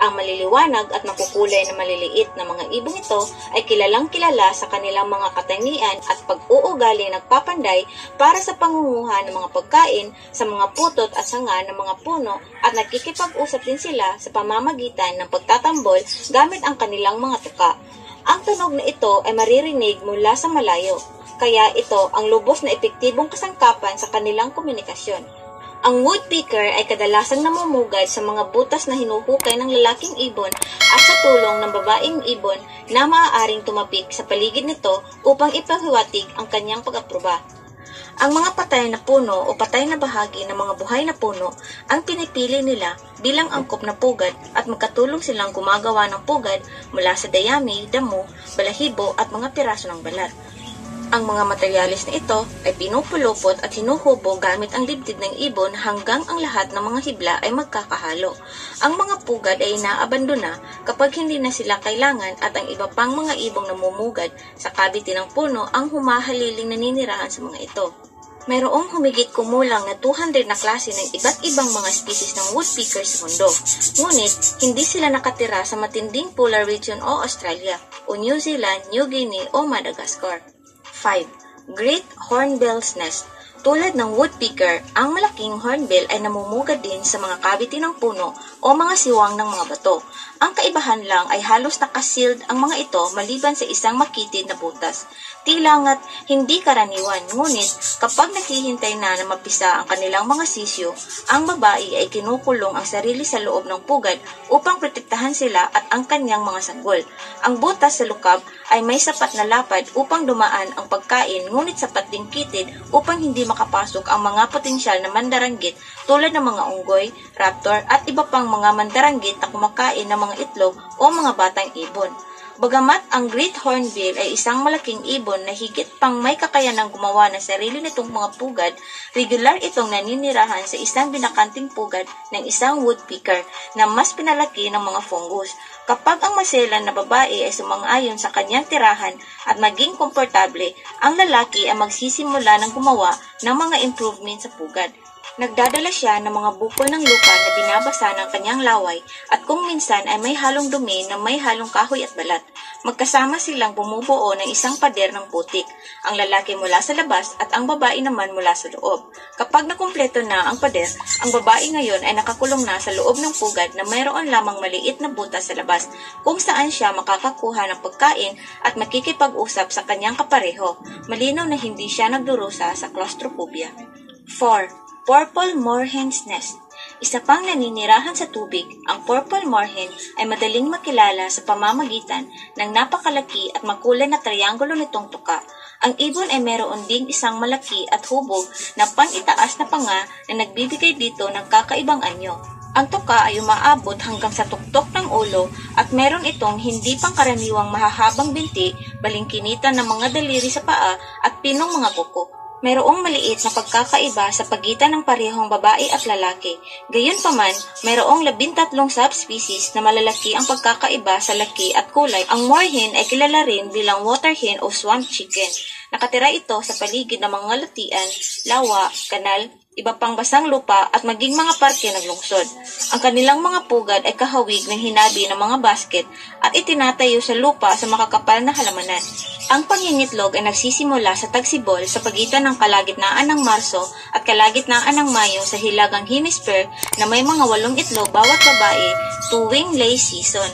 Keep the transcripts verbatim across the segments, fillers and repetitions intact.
Ang maliliwanag at makukulay na maliliit na mga ibong ito ay kilalang kilala sa kanilang mga katangian at pag-uugali nagpapanday para sa pangunguha ng mga pagkain sa mga putot at sanga ng mga puno at nagkikipag-usap din sila sa pamamagitan ng pagtatambol gamit ang kanilang mga tuka. Ang tunog na ito ay maririnig mula sa malayo, kaya ito ang lubos na epektibong kasangkapan sa kanilang komunikasyon. Ang woodpecker ay kadalasang namumugad sa mga butas na hinuhukay ng lalaking ibon at sa tulong ng babaeng ibon na maaaring tumapik sa paligid nito upang ipahiwatig ang kanyang pag-aproba. Ang mga patay na puno o patay na bahagi ng mga buhay na puno ang pinipili nila bilang angkop na pugad at magkatulong silang gumagawa ng pugad mula sa dayami, damo, balahibo at mga piraso ng balat. Ang mga materialis na ito ay pinupulupot at hinuhubo gamit ang dibdib ng ibon hanggang ang lahat ng mga hibla ay magkakahalo. Ang mga pugad ay inaabandona kapag hindi na sila kailangan at ang iba pang mga ibong namumugad sa kabiti ng puno ang humahaliling naninirahan sa mga ito. Mayroong humigit kumulang na two hundred na klase ng iba't ibang mga species ng woodpecker sa mundo. Ngunit, hindi sila nakatira sa matinding polar region o Australia, o New Zealand, New Guinea o Madagascar. five. Great Hornbill's Nest. Tulad ng woodpecker, ang malaking hornbill ay namumugad din sa mga kabiti ng puno o mga siwang ng mga bato. Ang kaibahan lang ay halos nakasealed ang mga ito maliban sa isang makitid na butas. Tila nga't hindi karaniwan, ngunit kapag naghihintay na na mapisa ang kanilang mga sisyo, ang babae ay kinukulong ang sarili sa loob ng pugad upang protektahan sila at ang kanyang mga sanggol. Ang butas sa lukab ay may sapat na lapad upang dumaan ang pagkain, ngunit sapat ding kitid upang hindi makapasok ang mga potensyal na mandaranggit tulad ng mga unggoy, raptor at iba pang mga mandaranggit na kumakain ng mga itlog o mga batang ibon. Bagamat ang Great Hornbill ay isang malaking ibon na higit pang may kakayanang gumawa ng sarili nitong mga pugad, regular itong naninirahan sa isang binakanting pugad ng isang woodpecker na mas pinalaki ng mga fungus. Kapag ang maselan na babae ay sumang-ayon sa kanyang tirahan at maging komportable, ang lalaki ay magsisimula ng gumawa ng mga improvement sa pugad. Nagdadala siya ng mga bukol ng lupa na binabasa ng kanyang laway at kung minsan ay may halong dumi na may halong kahoy at balat. Magkasama silang bumubuo ng isang pader ng putik, ang lalaki mula sa labas at ang babae naman mula sa loob. Kapag nakumpleto na ang pader, ang babae ngayon ay nakakulong na sa loob ng pugad na mayroon lamang maliit na butas sa labas kung saan siya makakakuha ng pagkain at makikipag-usap sa kanyang kapareho. Malinaw na hindi siya nagdurusa sa claustrophobia. four. Purple Moorhen's Nest. Isa pang naninirahan sa tubig, ang purple moorhen ay madaling makilala sa pamamagitan ng napakalaki at makulay na triangulo nitong tuka. Ang ibon ay meron ding isang malaki at hubog na pang-itaas na panga na nagbibigay dito ng kakaibang anyo. Ang tuka ay umaabot hanggang sa tuktok ng ulo at meron itong hindi pangkaraniwang mahahabang binti, balingkinitan ng mga daliri sa paa at pinong mga kuko. Mayroong maliit na pagkakaiba sa pagitan ng parehong babae at lalaki. Gayunpaman, mayroong labintatlong subspecies na malalaki ang pagkakaiba sa laki at kulay. Ang moorhen ay kilala rin bilang water hen o swamp chicken. Nakatira ito sa paligid ng mga lutian, lawa, kanal, iba pang basang lupa at maging mga parke ng lungsod. Ang kanilang mga pugad ay kahawig ng hinabi ng mga basket at itinatayo sa lupa sa makakapal na halamanan. Ang pangingitlog ay nagsisimula sa tagsibol sa pagitan ng kalagitnaan ng Marso at kalagitnaan ng Mayo sa hilagang hemisphere na may mga walong itlog bawat babae tuwing lay season.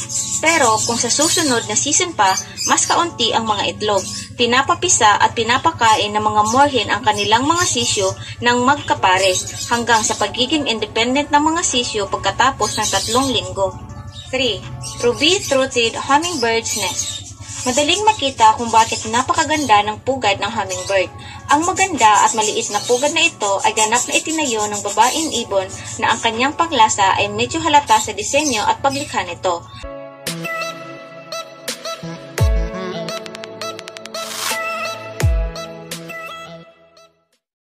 Pero kung sa susunod na season pa, mas kaunti ang mga itlog. Pinapapisa at pinapakain ng mga moorhen ang kanilang mga sisyo ng magkapares hanggang sa pagiging independent ng mga sisyo pagkatapos ng tatlong linggo. three. Ruby-throated Hummingbird's Nest. Madaling makita kung bakit napakaganda ng pugad ng hummingbird. Ang maganda at maliit na pugad na ito ay ganap na itinayo ng babaeng ibon na ang kanyang panglasa ay medyo halata sa disenyo at paglikha nito.